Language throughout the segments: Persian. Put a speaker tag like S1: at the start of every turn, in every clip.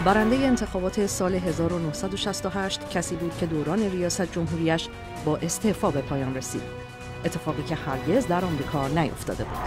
S1: برنده انتخابات سال 1968 کسی بود که دوران ریاست جمهوریش با استعفا به پایان رسید. اتفاقی که هرگز در آمریکا نیفتاده بود.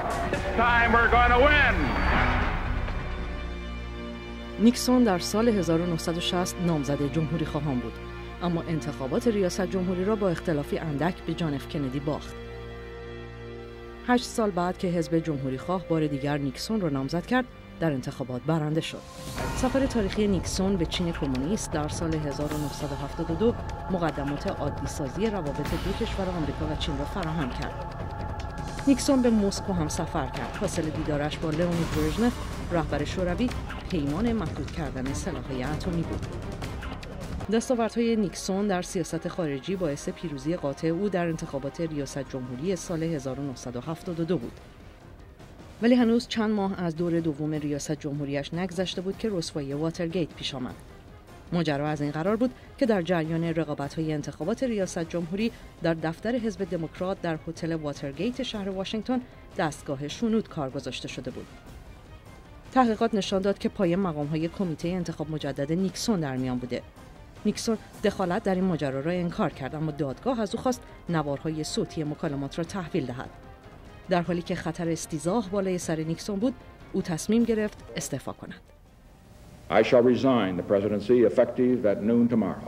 S1: نیکسون در سال 1960 نامزد جمهوری خواهان بود، اما انتخابات ریاست جمهوری را با اختلافی اندک به جان اف کندی باخت. 8 سال بعد که حزب جمهوری خواه بار دیگر نیکسون را نامزد کرد، در انتخابات برنده شد. سفر تاریخی نیکسون به چین کمونیست در سال 1972 مقدمات عادی‌سازی روابط دو کشور آمریکا و چین را فراهم کرد. نیکسون به مسکو هم سفر کرد. حاصل دیدارش با لئونید برژنف، رهبر شوروی، پیمان محدود کردن سلاح‌های اتمی بود. دستاوردهای نیکسون در سیاست خارجی باعث پیروزی قاطع او در انتخابات ریاست جمهوری سال 1972 بود. ولی هنوز چند ماه از دور دوم ریاست جمهوریش نگذشته بود که رسوایی واترگیت پیش آمد. ماجرا از این قرار بود که در جریان رقابت‌های انتخابات ریاست جمهوری در دفتر حزب دموکرات در هتل واترگیت شهر واشنگتن دستگاه شنود کار گذاشته شده بود. تحقیقات نشان داد که پای مقام‌های کمیته انتخاب مجدد نیکسون در میان بوده. نیکسون دخالت در این ماجرا را انکار کرد، اما دادگاه از او خواست نوارهای صوتی مکالمات را تحویل دهد. در حالی که خطر استیضاح بالای سر نیکسون بود، او تصمیم گرفت استعفا کند.
S2: I shall resign the presidency effective at noon tomorrow.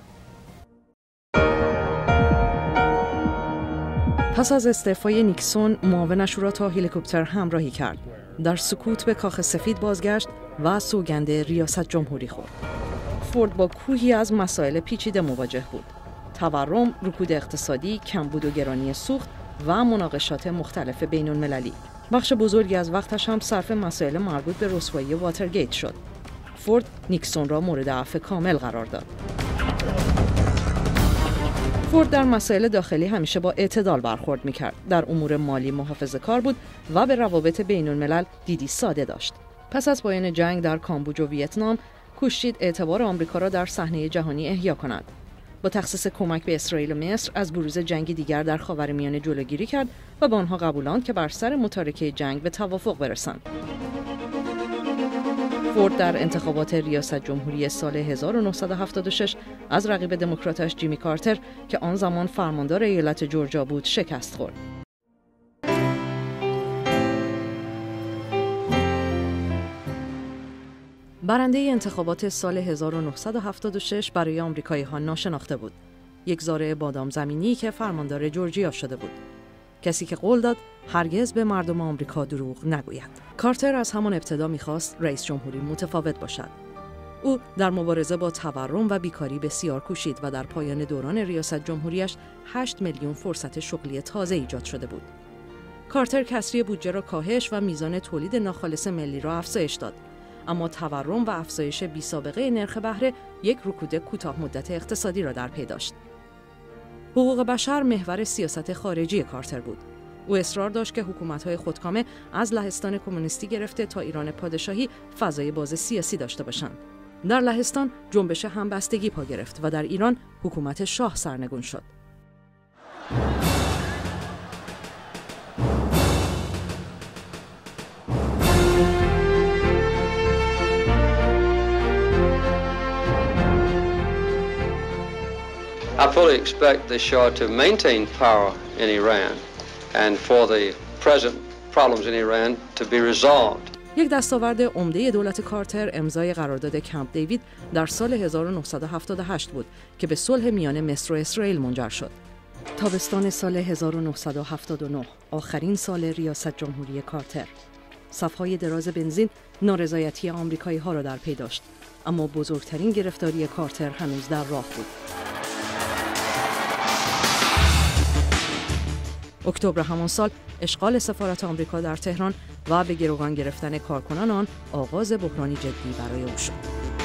S1: پس از استعفای نیکسون، معاونش او را تا هلیکوپتر همراهی کرد. در سکوت به کاخ سفید بازگشت و سوگند ریاست جمهوری خورد. فورد با کوهی از مسائل پیچیده مواجه بود: تورم، رکود اقتصادی، کمبود و گرانی سوخت و مناقشات مختلف بین المللی. بخش بزرگی از وقتش هم صرف مسائل مربوط به رسوایی واترگیت شد. فورد نیکسون را مورد عفو کامل قرار داد. فورد در مسائل داخلی همیشه با اعتدال برخورد می‌کرد. در امور مالی محافظه‌کار بود و به روابط بین الملل دیدی ساده داشت. پس از پایان جنگ در کامبوج و ویتنام، کوشید اعتبار آمریکا را در صحنه جهانی احیا کند. با تخصیص کمک به اسرائیل و مصر از بروز جنگی دیگر در خاورمیانه جلوگیری کرد و با آنها قبولاند که بر سر متارکه جنگ به توافق برسند. فورد در انتخابات ریاست جمهوری سال 1976 از رقیب دموکراتش جیمی کارتر که آن زمان فرماندار ایالت جورجیا بود شکست خورد. برنده انتخابات سال 1976 برای آمریکایی‌ها ناشناخته بود. یک زارع بادام زمینی که فرماندار جورجیا شده بود. کسی که قول داد هرگز به مردم آمریکا دروغ نگوید. کارتر از همان ابتدا می‌خواست رئیس جمهوری متفاوت باشد. او در مبارزه با تورم و بیکاری بسیار کوشید و در پایان دوران ریاست جمهوریش 8 میلیون فرصت شغلی تازه ایجاد شده بود. کارتر کسری بودجه را کاهش و میزان تولید ناخالص ملی را افزایش داد. اما تورم و افزایش بی‌سابقه نرخ بهره یک رکود کوتاه مدت اقتصادی را در پی داشت. حقوق بشر محور سیاست خارجی کارتر بود. او اصرار داشت که حکومت‌های خودکامه از لهستان کمونیستی گرفته تا ایران پادشاهی فضای باز سیاسی داشته باشند. در لهستان جنبش همبستگی پا گرفت و در ایران حکومت شاه سرنگون شد.
S3: I fully expect the Shah to maintain power in Iran and for the present problems in Iran to be resolved.
S1: یک دستاورد عمده دولت کارتر امضای قرارداد کمپ دیوید در سال 1978 بود که به صلح میان مصر و اسرائیل منجر شد. تابستان سال 1979، آخرین سال ریاست جمهوری کارتر. صف‌های دراز بنزین نارضایتی آمریکایی‌ها را در پی داشت، اما بزرگترین گرفتاری کارتر هنوز در راه بود. اکتبر همان سال اشغال سفارت آمریکا در تهران و به گروگان گرفتن کارکنان آن آغاز بحرانی جدی برای او شد.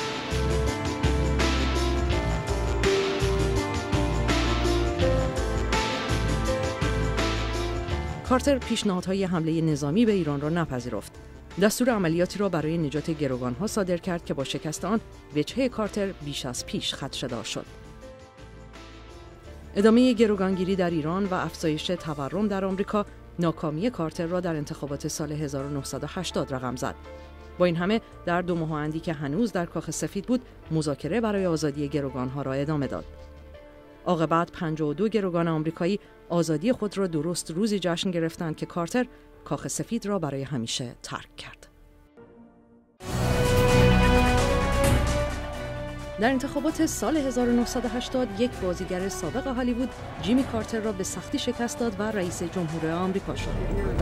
S1: کارتر پیشنهادهای حمله نظامی به ایران را نپذیرفت. دستور عملیاتی را برای نجات گروگانها صادر کرد که با شکست آن وجهه کارتر بیش از پیش خدشه‌دار شد. ادامه گروگانگیری در ایران و افزایش تورم در آمریکا ناکامی کارتر را در انتخابات سال 1980 رقم زد. با این همه در 2 ماه که هنوز در کاخ سفید بود، مذاکره برای آزادی گروگان‌ها را ادامه داد. عاقبت 52 گروگان آمریکایی آزادی خود را درست روزی جشن گرفتند که کارتر کاخ سفید را برای همیشه ترک کرد. در انتخابات سال 1980 یک بازیگر سابق هالیوود جیمی کارتر را به سختی شکست داد و رئیس جمهور آمریکا شد.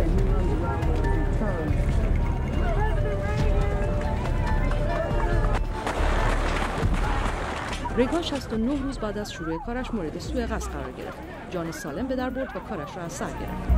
S1: ریگان 69 روز بعد از شروع کارش مورد سوء قصد قرار گرفت. جان سالم به در برد و کارش را از سر گرفت.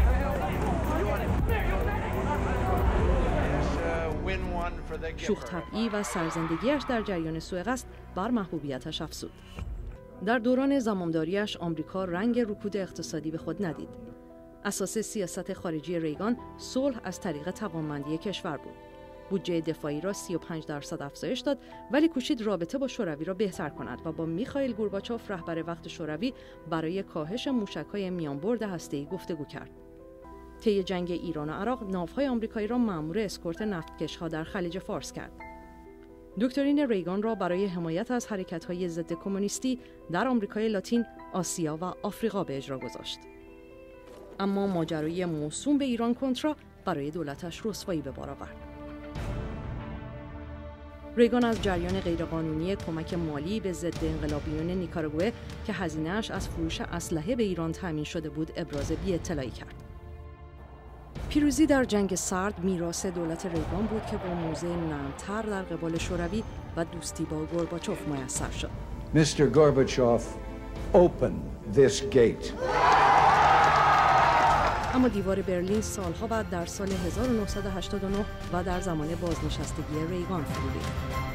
S1: شوخ طبعی و سرزندگیش در جریان سوء قصد بر محبوبیتش افزود. در دوران زمامداریش آمریکا رنگ رکود اقتصادی به خود ندید. اساس سیاست خارجی ریگان صلح از طریق توانمندی کشور بود. بودجه دفاعی را 35% افزایش داد، ولی کوشید رابطه با شوروی را بهتر کند و با میخائیل گورباچوف رهبر وقت شوروی برای کاهش موشک‌های میانبرد هسته‌ای گفتگو کرد. طی جنگ ایران و عراق ناوهای آمریکایی را مأمور اسکورت نفتکش‌ها در خلیج فارس کرد. دکترین ریگان را برای حمایت از حرکت‌های ضد کمونیستی در آمریکای لاتین، آسیا و آفریقا به اجرا گذاشت. اما ماجرای موسوم به ایران کنترا برای دولتش رسوایی به بار آورد. ریگان از جریان غیرقانونی کمک مالی به ضد انقلابیون نیکاراگوئه که هزینه‌اش از فروش اسلحه به ایران تامین شده بود ابراز بی‌اطلاعی کرد. پیروزی در جنگ سرد میراث دولت ریگان بود که با موضع نرم‌تر در قبال شوروی و دوستی با گورباچوف میسر شد.
S4: Mr. Gorbachev, open this gate.
S1: اما دیوار برلین سالها بعد در سال 1989 و در زمان بازنشستگی ریگان فرو ریخت.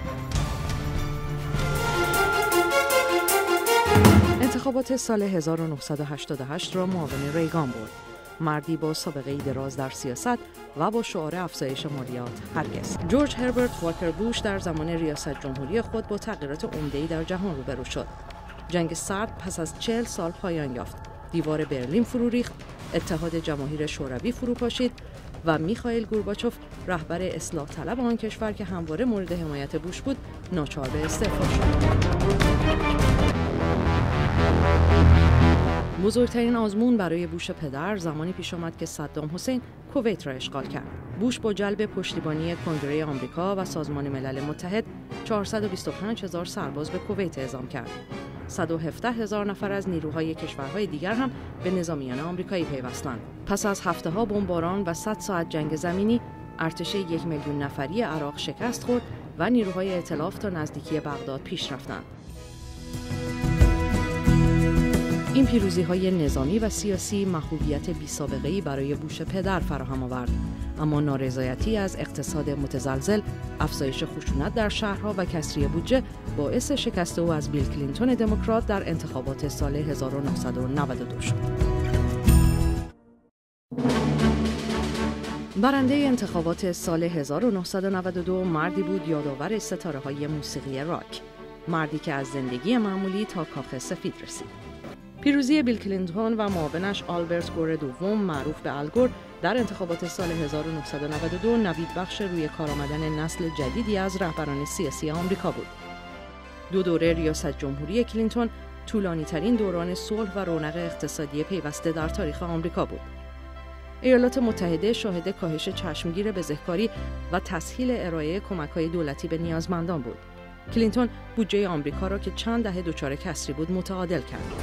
S1: انتخابات سال 1988 را معاون ریگان برد. مردی با سابقه دراز در سیاست و با شعار افزایش مالیات هرگز. جورج هربرت واکر بوش در زمان ریاست جمهوری خود با تغییرات عمده‌ای در جهان روبرو شد. جنگ سرد پس از 40 سال پایان یافت. دیوار برلین فرو ریخت، اتحاد جماهیر شوروی فرو پاشید و میخائیل گورباچوف رهبر اصلاح طلب آن کشور که همواره مورد حمایت بوش بود، ناچار به استعفا شد. بزرگترین آزمون برای بوش پدر زمانی پیش آمد که صدام حسین کویت را اشغال کرد. بوش با جلب پشتیبانی کنگره آمریکا و سازمان ملل متحد 425,000 سرباز به کویت اعزام کرد. 117,000 نفر از نیروهای کشورهای دیگر هم به نظامیان آمریکایی پیوستند. پس از هفته‌ها بمباران و 100 ساعت جنگ زمینی، ارتش 1 میلیون نفری عراق شکست خورد و نیروهای ائتلاف تا نزدیکی بغداد پیش رفتند. این پیروزی‌های نظامی و سیاسی محبوبیت بی‌سابقه‌ای برای بوش پدر فراهم آورد، اما نارضایتی از اقتصاد متزلزل، افزایش خشونت در شهرها و کسری بودجه باعث شکست او از بیل کلینتون دموکرات در انتخابات سال 1992 شد. برنده انتخابات سال 1992 مردی بود یادآور ستاره‌های موسیقی راک، مردی که از زندگی معمولی تا کاخ سفید رسید. پیروزی بیل کلینتون و معاونش آلبرت گور دوم معروف به الگور در انتخابات سال 1992 نوید بخش روی کار آمدن نسل جدیدی از رهبران سیاسی آمریکا بود. 2 دوره ریاست جمهوری کلینتون طولانی ترین دوران صلح و رونق اقتصادی پیوسته در تاریخ آمریکا بود. ایالات متحده شاهد کاهش چشمگیر بزهکاری و تسهیل ارائه کمک‌های دولتی به نیازمندان بود. کلینتون بودجه آمریکا را که چند دهه دچار کسری بود متعادل کرد.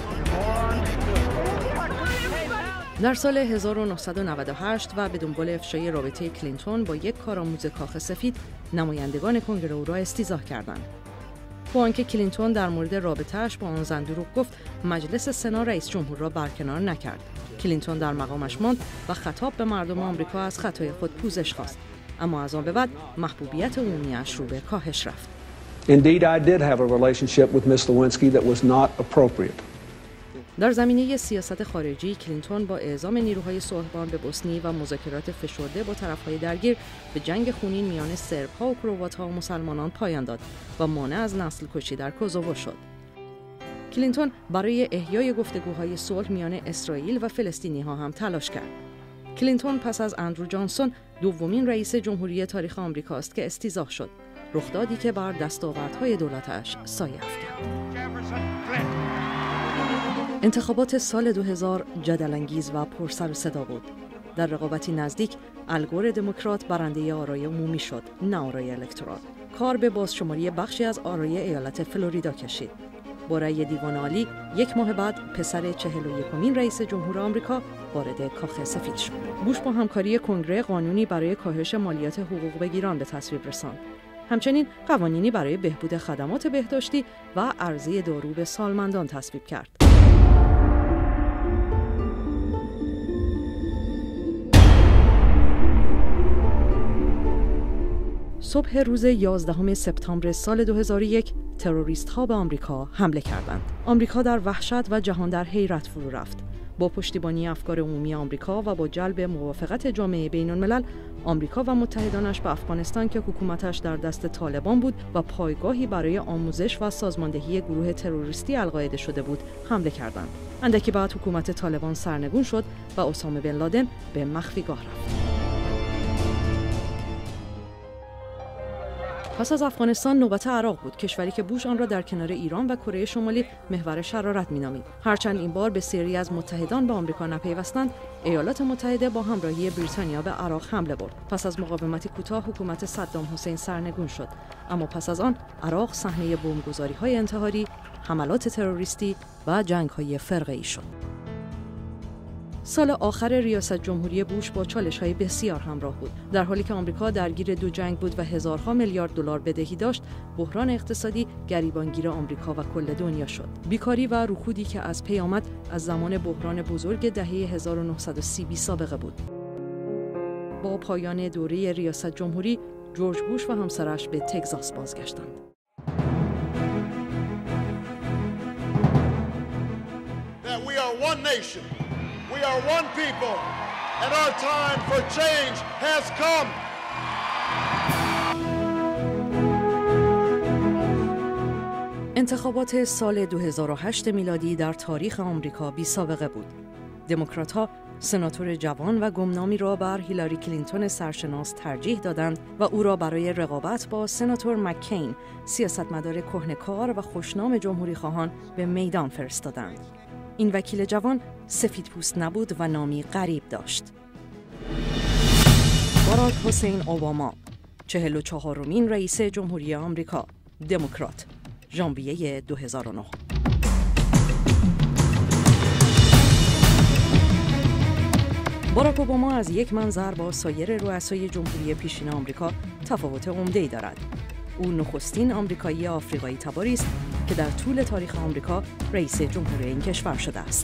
S1: در سال 1998 و به دنبال افشای رابطه کلینتون با یک کارآموز کاخ سفید، نمایندگان کنگره او را استیضاح کردند. با آنکه کلینتون در مورد رابطه‌اش با آن زن دروغ گفت، مجلس سنا رئیس جمهور را برکنار نکرد. کلینتون در مقامش ماند و خطاب به مردم آمریکا از خطای خود پوزش خواست. اما از آن به بعد محبوبیت عمومی‌اش رو به کاهش رفت.
S5: Indeed, I did have a relationship with Ms. Lewinsky that was not appropriate.
S1: در زمینه سیاست خارجی، کلینتون با اعزام نیروهای صلحبان به بوسنی و مذاکرات فشرده با طرفهای درگیر به جنگ خونین میان سرب‌ها و کروات‌ها و مسلمانان پایان داد و مانع از نسل کشی در کوزوو شد. کلینتون برای احیای گفتگوهای صلح میان اسرائیل و فلسطینی‌ها هم تلاش کرد. کلینتون پس از اندرو جانسون دومین رئیس جمهوری تاریخ آمریکاست که استیضاح شد، رخدادی که بر دستاوردهای دولتش سایه افکند. انتخابات سال 2000 جدل‌انگیز و پر سر و صدا بود. در رقابتی نزدیک، الگور دموکرات برنده آرای عمومی شد، نه آرای الکترال. کار به بازشماری بخشی از آرای ایالت فلوریدا کشید. با رأی دیوان عالی، 1 ماه بعد پسر 41مین رئیس جمهور آمریکا وارد کاخ سفید شد. بوش با همکاری کنگره قانونی برای کاهش مالیات حقوق بگیران به تصویب رساند. همچنین قوانینی برای بهبود خدمات بهداشتی و عرضه دارو به سالمندان تصویب کرد. صبح روز 11 سپتامبر سال 2001 تروریست‌ها به آمریکا حمله کردند. آمریکا در وحشت و جهان در حیرت فرو رفت. با پشتیبانی افکار عمومی آمریکا و با جلب موافقت جامعه بین‌الملل، آمریکا و متحدانش به افغانستان که حکومتش در دست طالبان بود و پایگاهی برای آموزش و سازماندهی گروه تروریستی القاعده شده بود، حمله کردند. اندکی بعد حکومت طالبان سرنگون شد و اسامه بن لادن به مخفیگاه رفت. پس از افغانستان نوبت عراق بود، کشوری که بوش آن را در کنار ایران و کره شمالی محور شرارت می‌نامید. هرچند این بار به سری از متحدان به آمریکا نپیوستند، ایالات متحده با همراهی بریتانیا به عراق حمله برد. پس از مقاومتی کوتاه حکومت صدام حسین سرنگون شد، اما پس از آن عراق صحنه بمبگذاری‌های انتحاری، حملات تروریستی و جنگ‌های فرقه‌ای شد. سال آخر ریاست جمهوری بوش با چالش‌های بسیار همراه بود. در حالی که آمریکا درگیر 2 جنگ بود و هزارها میلیارد دلار بدهی داشت، بحران اقتصادی گریبانگیر آمریکا و کل دنیا شد. بیکاری و رکودی که از پی آمد از زمان بحران بزرگ دهه 1930 بی‌سابقه بود. با پایان دوره ریاست جمهوری، جورج بوش و همسرش به تگزاس بازگشتند.
S6: We are one people, and our time for change has come.
S1: انتخابات سال 2008 میلادی در تاریخ آمریکا بی‌سابقه بود. دموکرات‌ها سناتور جوان و گمنامی را بر هیلاری کلینتون سرشناس ترجیح دادند و او را برای رقابت با سناتور مککین، سیاستمدار کهنه‌کار و خوشنام جمهوری‌خواهان، به میدان فرستادند. این وکیل جوان سفیدپوست نبود و نامی غریب داشت. باراک حسین اوباما، 44مین رئیس جمهوری آمریکا، دموکرات، ژانویه 2009. باراک اوباما از یک منظر با سایر رؤسای جمهوری پیشین آمریکا تفاوت عمده‌ای دارد. او نخستین آمریکایی آفریقایی تباری است که در طول تاریخ آمریکا رئیس جمهور این کشور شده است.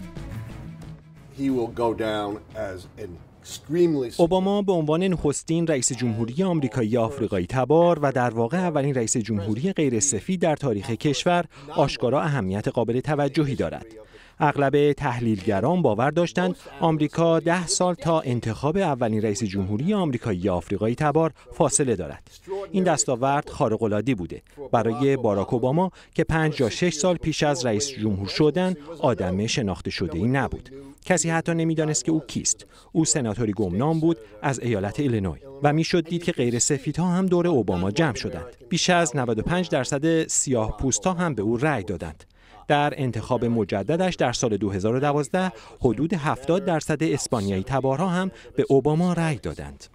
S7: اوباما به عنوان نخستین رئیس جمهوری آمریکایی آفریقایی تبار و در واقع اولین رئیس جمهوری غیر سفید در تاریخ کشور آشکارا اهمیت قابل توجهی دارد. اغلب تحلیلگران باور داشتند آمریکا 10 سال تا انتخاب اولین رئیس جمهوری آمریکایی آفریقایی تبار فاصله دارد. این دستاورد خارق‌العاده بوده. برای باراک اوباما که 5 یا 6 سال پیش از رئیس جمهور شدن آدم شناخته شده‌ای نبود. کسی حتی نمیدانست که او کیست. او سناتوری گمنام بود از ایالت ایلینوی و میشد دید که غیر سفیدها هم دور اوباما جمع شدند. بیش از 95% سیاه‌پوست‌ها هم به او رأی دادند. در انتخاب مجددش در سال 2012 حدود 70% اسپانیایی تبارها هم به اوباما رأی دادند.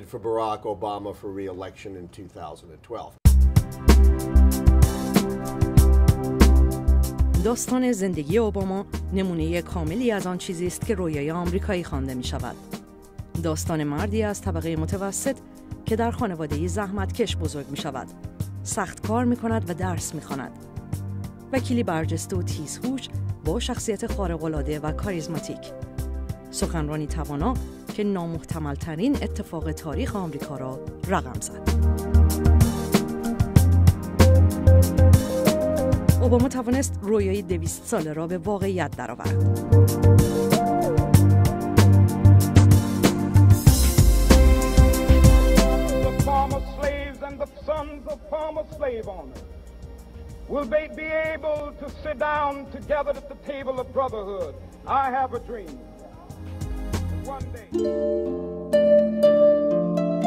S1: داستان زندگی اوباما نمونه کاملی از آن چیزی است که رویای آمریکایی خوانده می شود. داستان مردی از طبقه متوسط که در خانواده‌ای زحمتکش بزرگ می شود. سخت کار می کند و درس می خواند. وکیلی برجسته و تیزهوش با شخصیت خارق‌العاده و کاریزماتیک. سخنرانی توانا که نامحتمل‌ترین اتفاق تاریخ آمریکا را رقم زد. اوباما توانست رویای 200 ساله را به واقعیت درآورد.
S6: Will they be able to sit down together at the table of brotherhood? I have a dream. One day.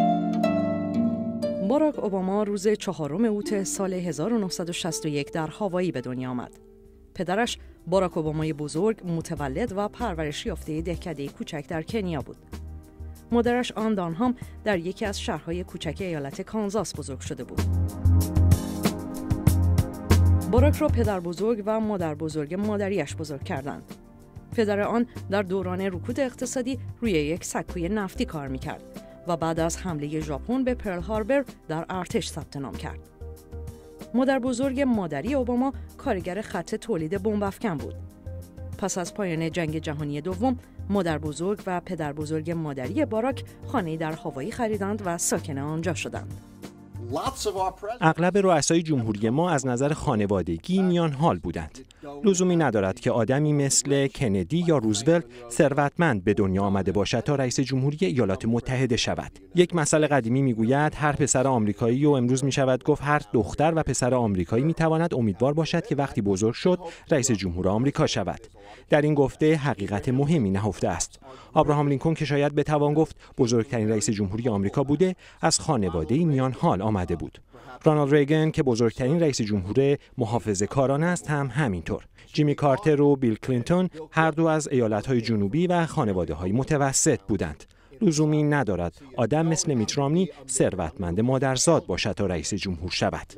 S1: باراک اوباما روز 4 اوت سال 1961 در هاوایی به دنیا آمد. پدرش باراک اوبامای بزرگ متولد و پرورش یافته دهکده کوچک در کنیا بود. مادرش آن دانهام در یکی از شهرهای کوچک ایالت کانزاس بزرگ شده بود. باراک را پدر بزرگ و مادر بزرگ مادریش بزرگ کردند. پدر آن در دوران رکود اقتصادی روی یک سکوی نفتی کار می‌کرد و بعد از حمله ژاپن به پرل هاربر در ارتش ثبت نام کرد. مادر بزرگ مادری اوباما کارگر خط تولید بمب افکن بود. پس از پایان جنگ جهانی دوم، مادر بزرگ و پدر بزرگ مادری باراک خانه‌ای در هاوایی خریدند و ساکن آنجا شدند.
S7: اغلب رؤسای جمهوری ما از نظر خانوادگی میان حال بودند. لزومی ندارد که آدمی مثل کندی یا روزولت ثروتمند به دنیا آمده باشد تا رئیس جمهوری ایالات متحده شود. یک مثل قدیمی میگوید هر پسر آمریکایی و امروز میشود گفت هر دختر و پسر آمریکایی میتواند امیدوار باشد که وقتی بزرگ شد رئیس جمهور آمریکا شود. در این گفته حقیقت مهمی نهفته است. ابراهام لینکلن که شاید بتوان گفت بزرگترین رئیس جمهوری آمریکا بوده، از خانواده میان حال آمده بود. رونالد ریگن که بزرگترین رئیس جمهور محافظه‌کاران است هم همینطور. جیمی کارتر و بیل کلینتون هر دو از ایالت‌های جنوبی و خانواده‌های متوسط بودند. لزومی ندارد آدم مثل میت رامنی ثروتمند مادرزاد باشد تا رئیس جمهور شود.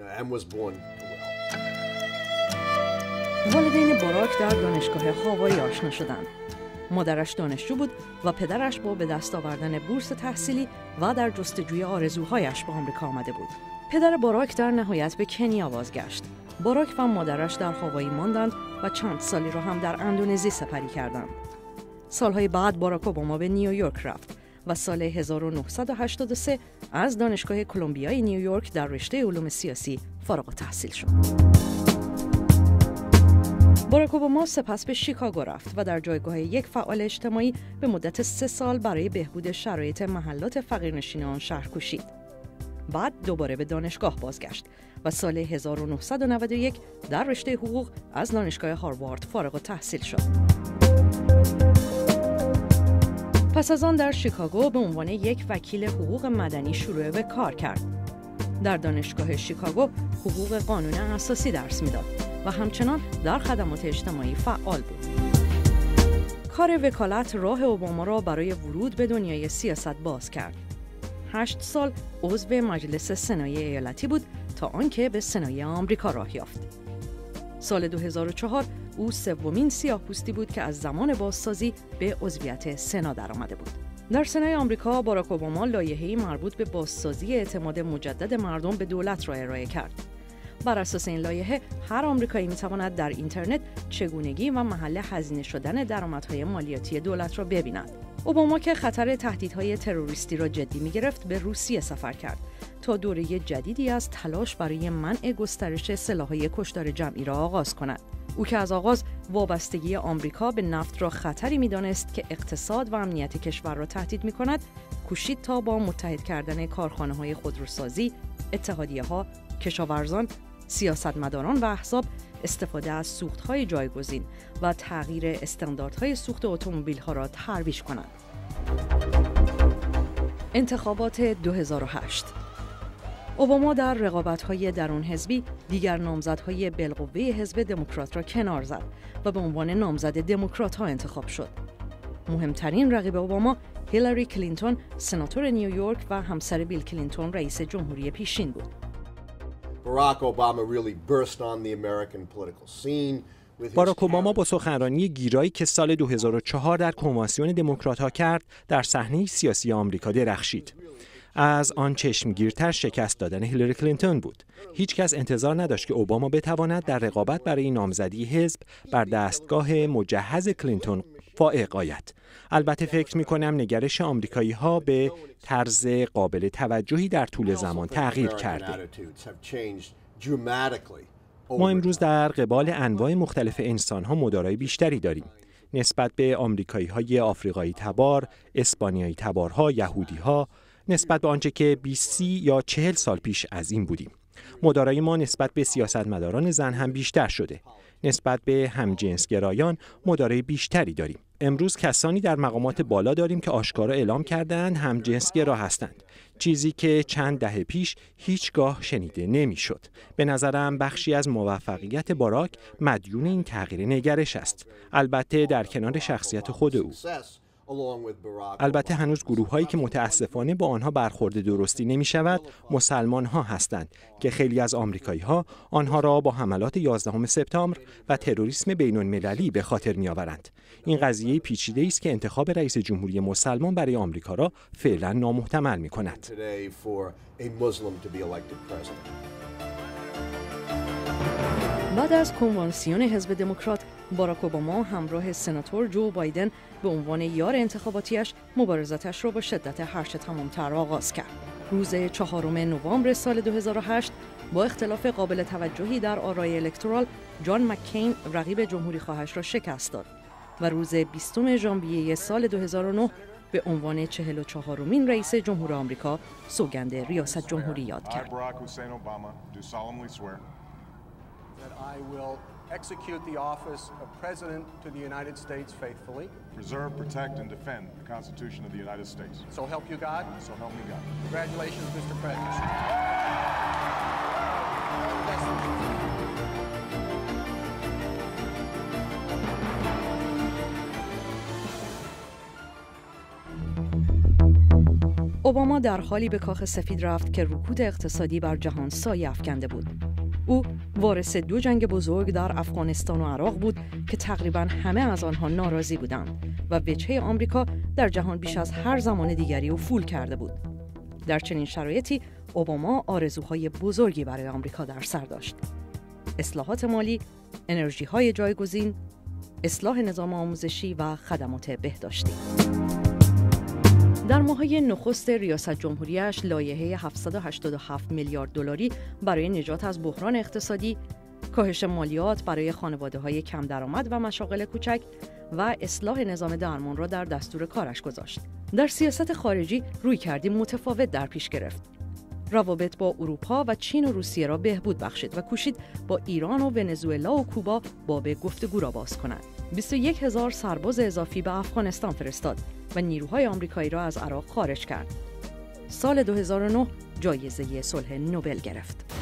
S1: والدین باراک در دانشگاه هاوایی آشنا شدند. مادرش دانشجو بود و پدرش با به دست آوردن بورس تحصیلی و در جستجوی آرزوهایش به آمریکا آمده بود. پدر باراک در نهایت به کنیا بازگشت. باراک و مادرش در هاوایی ماندند و چند سالی را هم در اندونزی سپری کردند. سالهای بعد باراک اوباما به نیویورک رفت و سال 1983 از دانشگاه کلمبیای نیویورک در رشته علوم سیاسی فارغ التحصیل شد. باراک اوباما سپس به شیکاگو رفت و در جایگاه یک فعال اجتماعی به مدت 3 سال برای بهبود شرایط محلات فقیرنشین آن شهر کوشید. بعد دوباره به دانشگاه بازگشت و سال 1991 در رشته حقوق از دانشگاه هاروارد فارغ التحصیل شد. پس از آن در شیکاگو به عنوان یک وکیل حقوق مدنی شروع به کار کرد. در دانشگاه شیکاگو حقوق قانون اساسی درس میداد و همچنان در خدمات اجتماعی فعال بود. کار وکالت راه اوباما را برای ورود به دنیای سیاست باز کرد. 8 سال عضو مجلس سنای ایالتی بود تا آنکه به سنای آمریکا راه یافت. سال 2004 او سومین سیاه‌پوستی بود که از زمان بازسازی به عضویت سنا درآمده بود. در سنای آمریکا باراک اوباما لایحه‌ای مربوط به بازسازی اعتماد مجدد مردم به دولت را ارائه کرد. بر اساس این لایحه هر آمریکایی می‌تواند در اینترنت چگونگی و محل هزینه شدن درآمدهای مالیاتی دولت را ببیند. اوباما که خطر تهدیدهای تروریستی را جدی می‌گرفت به روسیه سفر کرد تا دوره جدیدی از تلاش برای منع گسترش سلاح‌های کشتار جمعی را آغاز کند. او که از آغاز وابستگی آمریکا به نفت را خطری می‌دانست که اقتصاد و امنیت کشور را تهدید می‌کند، کوشید تا با متحد کردن کارخانه‌های خودروسازی، اتحادیه‌ها، کشاورزان، سیاستمداران و احزاب استفاده از سوخت‌های جایگزین و تغییر استانداردهای سوخت اتومبیل‌ها را ترویج کند. انتخابات 2008 اوباما در رقابت‌های درون حزبی دیگر نامزدهای بالقوه حزب دموکرات را کنار زد و به عنوان نامزد دموکرات‌ها انتخاب شد. مهمترین رقیب اوباما هیلاری کلینتون سناتور نیویورک و همسر بیل کلینتون رئیس جمهوری پیشین بود.
S7: باراک اوباما با سخنرانی گیرایی که سال 2004 در کنوانسیون دموکرات‌ها کرد، در صحنه سیاسی آمریکا درخشید. از آن چشمگیرتر شکست دادن هیلاری کلینتون بود. هیچ کس انتظار نداشت که اوباما بتواند در رقابت برای نامزدی حزب بر دستگاه مجهز کلینتون فائق آید. البته فکر می‌کنم نگرش آمریکایی‌ها به طرز قابل توجهی در طول زمان تغییر کرده. ما امروز در قبال انواع مختلف انسان‌ها مدارای بیشتری داریم. نسبت به آمریکایی‌های آفریقایی تبار، اسپانیایی تبارها، یهودی‌ها، نسبت به آنچه که 20 یا 40 سال پیش از این بودیم. مدارای ما نسبت به سیاستمداران زن هم بیشتر شده. نسبت به همجنسگرایان مدارای بیشتری داریم. امروز کسانی در مقامات بالا داریم که آشکارا اعلام کردند همجنسگرا هستند. چیزی که چند دهه پیش هیچگاه شنیده نمیشد. به نظرم بخشی از موفقیت باراک مدیون این تغییر نگرش است. البته در کنار شخصیت خود او. البته هنوز گروه‌هایی که متاسفانه با آنها برخورد درستی نمی‌شود، مسلمان‌ها هستند که خیلی از آمریکایی‌ها آنها را با حملات 11 سپتامبر و تروریسم بین‌المللی به خاطر می‌آورند. این قضیه پیچیده‌ای است که انتخاب رئیس جمهوری مسلمان برای آمریکا را فعلا نامحتمل می‌کند.
S1: بعد از کنوانسیون حزب دموکرات، باراک اوباما همراه سناتور جو بایدن به عنوان یار انتخاباتیش مبارزاتش را با شدت هرچه تمام‌تر آغاز کرد. روز 4 نوامبر سال 2008 با اختلاف قابل توجهی در آرای الکترال، جان مککین رقیب جمهوری خواهش را شکست داد و روز 20 ژانویه سال 2009 به عنوان 44مین رئیس جمهور آمریکا سوگند ریاست جمهوری یاد کرد.
S8: That I will execute the office of President to the United States faithfully.
S9: Preserve, protect, and defend the Constitution of the United States.
S8: So help you God.
S9: So help me God.
S8: Congratulations, Mr. President.
S1: اوباما در حالی به کاخ سفید رفت که رکود اقتصادی بر جهان سایه افکنده بود. او وارث 2 جنگ بزرگ در افغانستان و عراق بود که تقریباً همه از آنها ناراضی بودند و وجهه آمریکا در جهان بیش از هر زمان دیگری افول کرده بود. در چنین شرایطی اوباما آرزوهای بزرگی برای آمریکا در سر داشت: اصلاحات مالی، انرژی‌های جایگزین، اصلاح نظام آموزشی و خدمات بهداشتی. در ماه‌های نخست ریاست جمهوریش لایحه 787 میلیارد دلاری برای نجات از بحران اقتصادی، کاهش مالیات برای خانواده‌های کم درآمد و مشاغل کوچک و اصلاح نظام درمان را در دستور کارش گذاشت. در سیاست خارجی رویکردی متفاوت در پیش گرفت. روابط با اروپا و چین و روسیه را بهبود بخشید و کوشید با ایران و ونزوئلا و کوبا باب گفتگو را باز کند. 21,000 سرباز اضافی به افغانستان فرستاد و نیروهای آمریکایی را از عراق خارج کرد. سال 2009 جایزه صلح نوبل گرفت.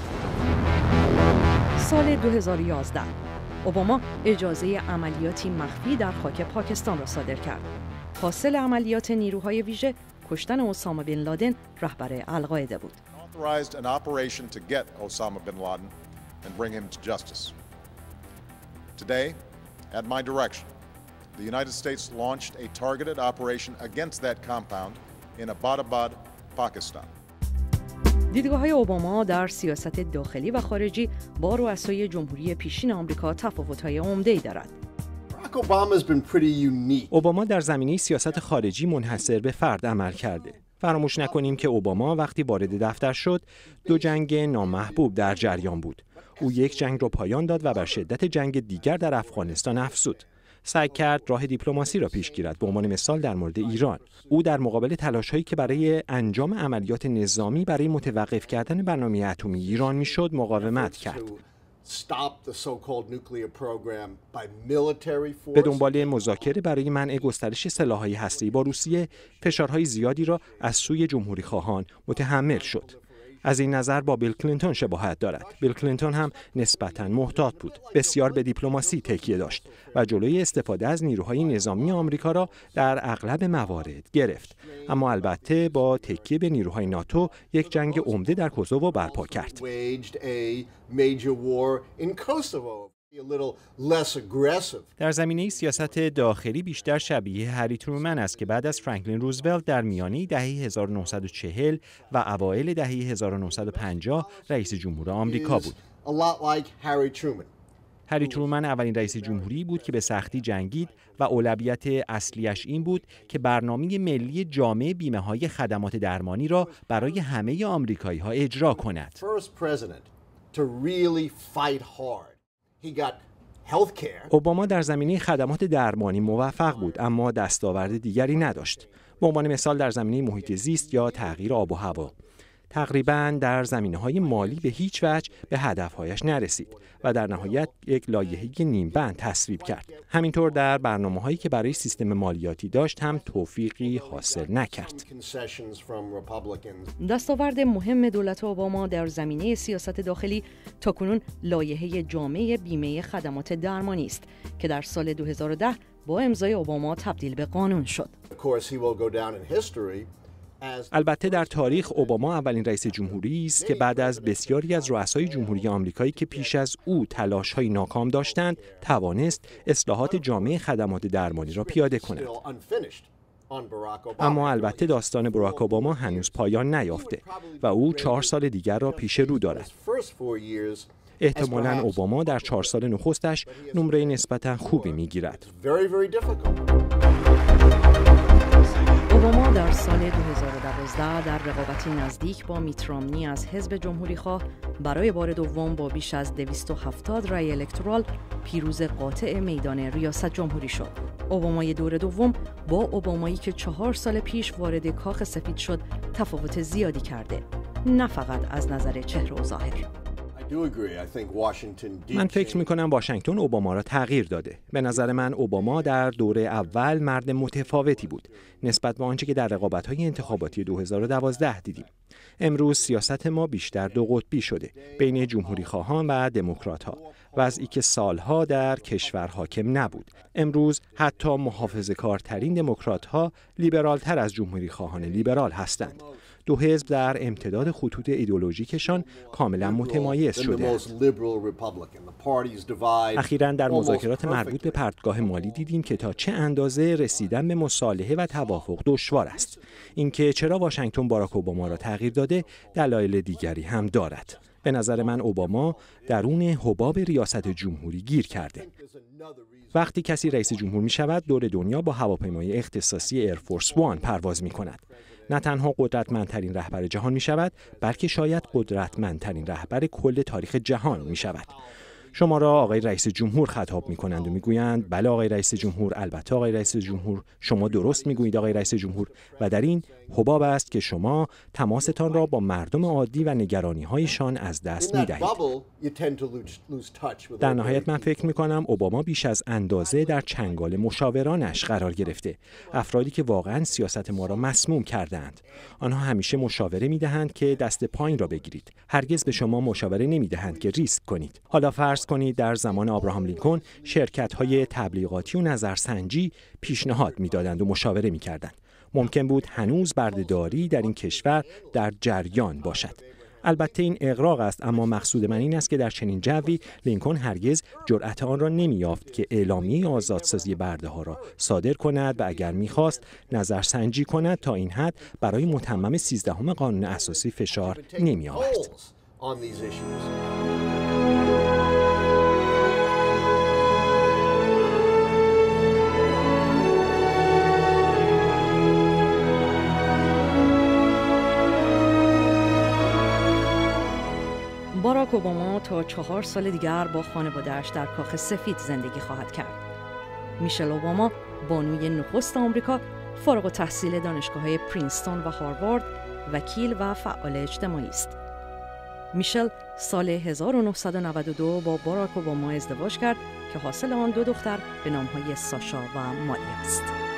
S1: سال 2011 اوباما اجازه عملیاتی مخفی در خاک پاکستان را صادر کرد. حاصل عملیات نیروهای ویژه کشتن اسامه بن لادن رهبر القاعده بود.
S9: Authorized an operation to get Osama bin Laden and bring him to justice. Today, at my direction, the United States launched a targeted operation against that compound in Abbottabad, Pakistan.
S1: دیدگاه‌های اوباما در سیاست داخلی و خارجی با رؤسای جمهوری پیشین آمریکا تفاوت‌های عمده‌ای دارد.
S7: اوباما در زمینه سیاست خارجی منحصر به فرد عمل کرده. فراموش نکنیم که اوباما وقتی وارد دفتر شد 2 جنگ نامحبوب در جریان بود. او یک جنگ را پایان داد و بر شدت جنگ دیگر در افغانستان افزود. سعی کرد راه دیپلماسی را پیش گیرد. به عنوان مثال در مورد ایران، او در مقابل تلاش‌هایی که برای انجام عملیات نظامی برای متوقف کردن برنامه اتمی ایران میشد مقاومت کرد. به دنبال مذاکره برای منع گسترش سلاح‌های هسته‌ای با روسیه، فشارهای زیادی را از سوی جمهوری‌خواهان متحمل شد. از این نظر با بیل کلینتون شباهت دارد. بیل کلینتون هم نسبتاً محتاط بود. بسیار به دیپلماسی تکیه داشت و جلوی استفاده از نیروهای نظامی آمریکا را در اغلب موارد گرفت. اما البته با تکیه به نیروهای ناتو یک جنگ عمده در کوسوو برپا کرد. در زمینه سیاست داخلی بیشتر شبیه هری ترومن است که بعد از فرانکلین روزولت در میانه دهه 1940 و اوایل دهه 1950 رئیس جمهور آمریکا بود. هری ترومن اولین رئیس جمهوری بود که به سختی جنگید و اولویت اصلیش این بود که برنامه ملی جامع بیمه‌های خدمات درمانی را برای همه آمریکایی‌ها اجرا کند. اوباما در زمینه خدمات درمانی موفق بود، اما دستاورد دیگری نداشت. به عنوان مثال در زمینه محیط زیست یا تغییر آب و هوا. تقریباً در زمینه‌های مالی به هیچ وجه به هدفهایش نرسید و در نهایت یک لایحه نیمبند تصویب کرد. همینطور در برنامه‌هایی که برای سیستم مالیاتی داشت هم توفیقی حاصل نکرد.
S1: دستاورد مهم دولت اوباما در زمینه سیاست داخلی تاکنون لایحه جامع بیمه خدمات درمانی است که در سال 2010 با امضای اوباما تبدیل به قانون شد.
S7: البته در تاریخ اوباما اولین رئیس جمهوری است که بعد از بسیاری از رؤسای جمهوری آمریکایی که پیش از او تلاش‌های ناکام داشتند، توانست اصلاحات جامع خدمات درمانی را پیاده کند. اما البته داستان باراک اوباما هنوز پایان نیافته و او 4 سال دیگر را پیش رو دارد. احتمالاً اوباما در 4 سال نخستش نمره نسبتاً خوبی می‌گیرد.
S1: اوباما در سال 2012 در رقابتی نزدیک با میت رامنی از حزب جمهوری‌خواه برای بار دوم با بیش از 270 رای الکترال پیروز قاطع میدان ریاست جمهوری شد. اوبامای دور دوم با اوبامایی که 4 سال پیش وارد کاخ سفید شد تفاوت زیادی کرده، نه فقط از نظر چهره و ظاهر.
S7: من فکر می‌کنم واشنگتن اوباما را تغییر داده. به نظر من اوباما در دوره اول مرد متفاوتی بود نسبت به آنچه که در رقابت‌های انتخاباتی 2012 دیدیم. امروز سیاست ما بیشتر دو قطبی شده بین جمهوری‌خواهان و دموکرات‌ها، وضعی که سالها در کشور حاکم نبود. امروز حتی محافظه‌کارترین دموکرات‌ها لیبرال‌تر از جمهوری‌خواهان لیبرال هستند. دو حزب در امتداد خطوط ایدئولوژیکشان کاملا متمایز شده. اخیراً در مذاکرات مربوط به پرتگاه مالی دیدیم که تا چه اندازه رسیدن به مصالحه و توافق دشوار است. اینکه چرا واشنگتن باراک اوباما را تغییر داده دلایل دیگری هم دارد. به نظر من اوباما درون حباب ریاست جمهوری گیر کرده. وقتی کسی رئیس جمهور می شود دور دنیا با هواپیمای اختصاصی ایرفورس وان پرواز می کند. نه تنها قدرتمندترین رهبر جهان می شود بلکه شاید قدرتمندترین رهبر کل تاریخ جهان می شود. شما را آقای رئیس جمهور خطاب می کنند و می گویند بله آقای رئیس جمهور، البته آقای رئیس جمهور، شما درست می گویید آقای رئیس جمهور، و در این حباب است که شما تماستان را با مردم عادی و نگرانی هایشان از دست می دهید. در نهایت من فکر می کنم اوباما بیش از اندازه در چنگال مشاورانش قرار گرفته، افرادی که واقعا سیاست ما را مسموم کردند. آنها همیشه مشاوره می دهند که دست پایین را بگیرید، هرگز به شما مشاوره نمی دهند که ریسک کنید. حالا فرض کنید در زمان ابراهام لینکلن شرکت‌های تبلیغاتی و نظرسنجی پیشنهاد می‌دادند و مشاوره می‌کردند. ممکن بود هنوز بردهداری در این کشور در جریان باشد. البته این اغراق است، اما مقصود من این است که در چنین جوی لینکلن هرگز جرأت آن را نمی‌یافت که اعلامیه آزادسازی برده‌ها را صادر کند و اگر می‌خواست نظرسنجی کند تا این حد برای متمم 13 قانون اساسی فشار نمی‌آورد.
S1: باراک اوباما تا 4 سال دیگر با خانواده‌اش در کاخ سفید زندگی خواهد کرد. میشل اوباما بانوی نخست آمریکا، فارغ التحصیل دانشگاه‌های پرینستون و هاروارد، وکیل و فعال اجتماعی است. میشل سال 1992 با باراک اوباما ازدواج کرد که حاصل آن 2 دختر به نام‌های ساشا و ماریا است.